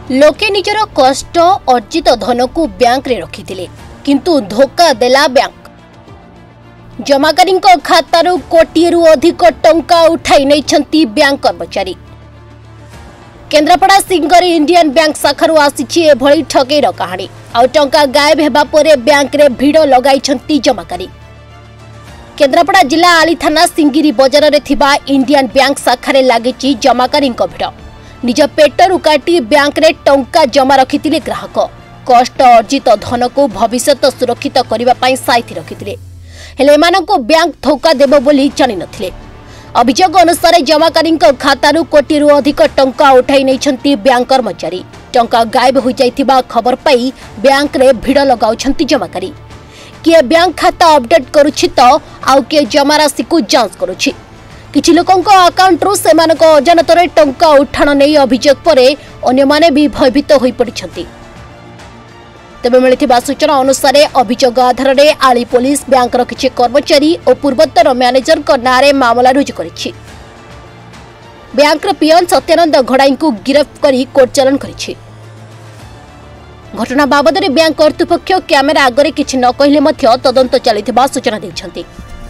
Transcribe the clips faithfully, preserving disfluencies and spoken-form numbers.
लोके निजर कष्ट अर्जित धन को बैंक रे रखिथिले किंतु धोखा देला बैंक। जमाकारी खातारू कोटिएरु अधिक टंका उठाई नहीं बैंक कर्मचारी। केन्द्रापड़ा सिंगरी इंडियन बैंक शाखारू आसी एभली ठगेर कहानी। आउ टंका गायब हेबा परे बैंक रे भिड़ लगाई जमाकारी। केन्द्रापड़ा जिला आली थाना सिंगिरी बजार रे थिबा इंडियन बैंक शाखारे लागिची जमाकारी भिड़। निज पेटरू काटी बैंक रे टंका जमा रखिथिले ग्राहक। कष्ट अर्जित धन को भविष्यत सुरक्षित करने पाई साइथि रखिथिले हेले एमानंको बैंक धोखा देबो बोली जानि नथिले। अभियोग अनुसार जमाकारी खातारू कोटिरु अधिक टंका उठाई नहीं बैंक कर्मचारी। टंका गायब हो जाइथिबा खबर पाई बैंक रे भिड़ लगाउछंती जमाकारी। किए बैंक खाता अपडेट करुछि तो आउ किए जमा राशि को जांच करुछि। किछि लोकंको अकाउंट रु सेमानको अजानतरे टंका उठाण नै अभियोग परे अन्य माने भी भयभीत होई पड़िछंती। तेबे मिलिथिबा सूचना अनुसार अभियोग आधार में आली पुलिस बैंक किछि कर्मचारी और पूर्वोत्तर मैनेजर को नारे मामला रुजु करिछि। बैंक पियन सत्यानंद घड़ाई को गिरफ्त करी कोर्ट चालान करिछि। घटना बाबद में बैंक कर्तृपक्ष कैमेरा आगे किछि न कहिले मध्य तदंत चलिथिबा सूचना दैछंती।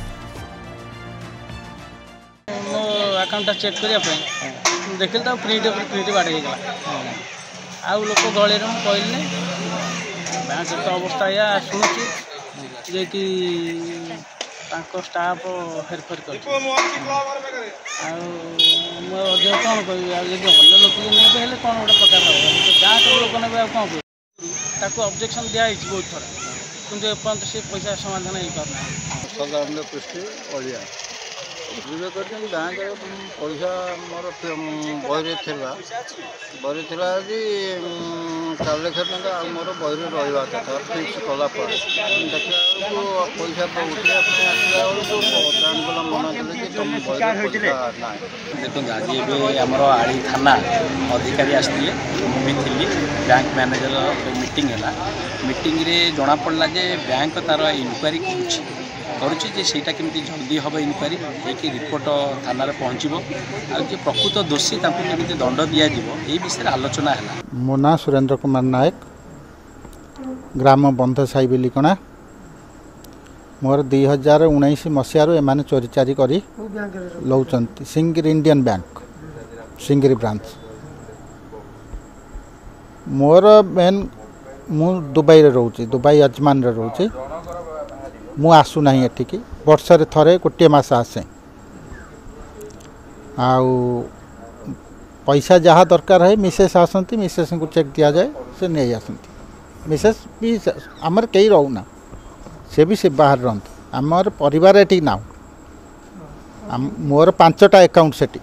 अकाउंट चेक करिया पे देखिल त प्रिंट प्रिंट बाडे गेला आ लोक गळे रे कहले बैंक तो अवस्था या सुनुची जे कि तांको स्टाफ हेरफेर कर आ मो जे कोन कहबी आ जे लोक नै कहले कोन ओटा प्रकार हो गाँ के लोक नै कोन कहबी ताको ऑब्जेक्शन दिया हिच बहुत थोड़ा किंतु एपंत से पैसा समाधान ही करना सदानंद पृष्ठी ओलिया बैंक पैसा मोर बहरे बहरे थी चार लाख टका मोर बहरे रहा था फिक्स कला देखा पैसा उठा आसला बेलू मना कले कि तुम ना देखो आज आमर आड़ी थाना अधिकारी आसते मुझे थी बैंक मैनेजर मीटिंग है मीटिंग रे जना पड़ा जे बैंक तार इनक्वारी करुच्चे सेटा केमती जल्दी हम इनक्वारी होगी रिपोर्ट थाना पहुँचब और प्रकृत दोषी केमती दंड दिज्व ये विषय आलोचना है। मो ना सुरेंद्र कुमार नायक ग्राम बंध साई बेलिकणा मोर दुई हजार उन्नीस मसीह एम चोरी चारी कर लौं Singiri Indian bank Singiri branch मोर मेन मु दुबई रोचे दुबई अजमान रोचे मु आसू ना एठिकी वर्षे थरे गोटे मस आसे आउ पैसा जहाँ दरकार है मिसेस आसती मिसेस को चेक दि जाए से नहीं आसती मिसेस भी आमर कई रोना से भी से बाहर रही आमर परिवार ये ना मोर पांचटा अकाउंट से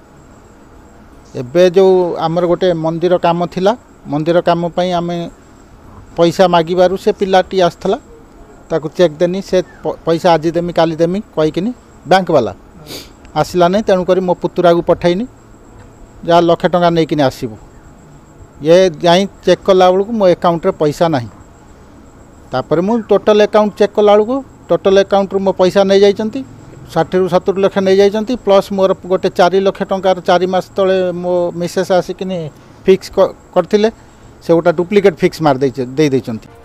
एबे जो आमर गोटे मंदिर काम थिला मंदिर काम पई आमे पैसा मागिबारु से पिलाटी आसला ताकू चेक देनी से पैसा आज देमी काली देमी कहीकिनी बैंक वाला आसला नहीं तेणुक मो पुतुरा को पठैनी जहाँ लक्षे टंका नहीं कि आसब ये जाई चेक कला बेलू मो अकाउंट रे पैसा नहीं तापर मु टोटल अकाउंट चेक कला बेलू टोटल अकाउंट रु मो पैसा नहीं जाइछंती षाठी रु सत्तर लक्ष नहीं जाइछंती प्लस मोर गोटे चार लक्ष टंकार चार मास तले मो मिसेस आसिकिनी फिक्स करथिले से गोटा डुप्लिकेट फिक्स मार दे दे देइछंती।